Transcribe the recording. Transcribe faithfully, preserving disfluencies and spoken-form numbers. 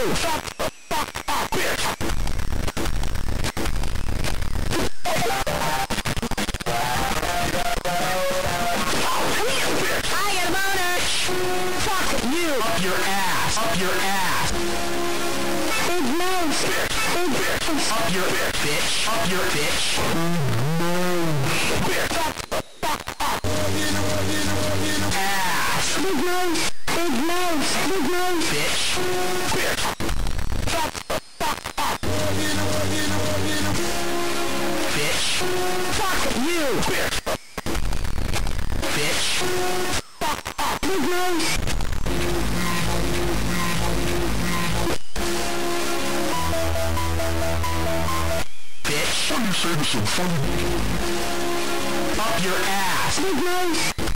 you! Shut the fuck up, bitch! I got a boner! Fuck you! Up your ass! Up your ass! Big nose! Big bitch! Up your bitch! Up your bitch! Bitch! Shut the fuck up! Ass! Big nose! Big nose! Big nose! Bitch! Bitch! Shut the fuck up! Bitch! Fuck you! Bitch! Bitch! Fuck up! Big nose! Bitch! Why you say this so funny? Up your ass! Big nose!